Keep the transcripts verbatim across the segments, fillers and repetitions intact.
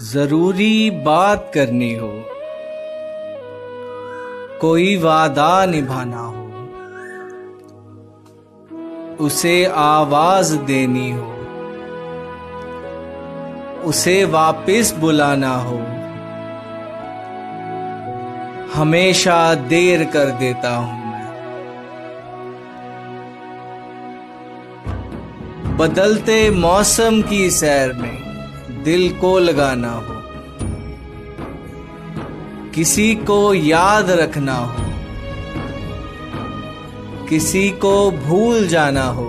जरूरी बात करनी हो, कोई वादा निभाना हो, उसे आवाज देनी हो, उसे वापस बुलाना हो, हमेशा देर कर देता हूं मैं। बदलते मौसम की सैर में दिल को लगाना हो, किसी को याद रखना हो, किसी को भूल जाना हो,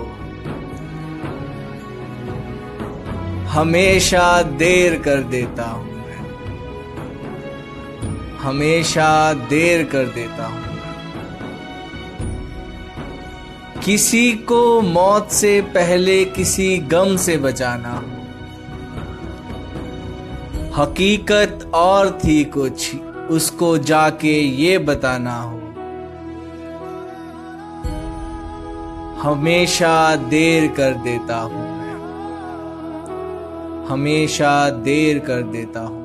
हमेशा देर कर देता हूं मैं, हमेशा देर कर देता हूं। किसी को मौत से पहले किसी गम से बचाना हो, हकीकत और थी कुछ, उसको जाके ये बताना हो, हमेशा देर कर देता हूं मैं, हमेशा देर कर देता हूं।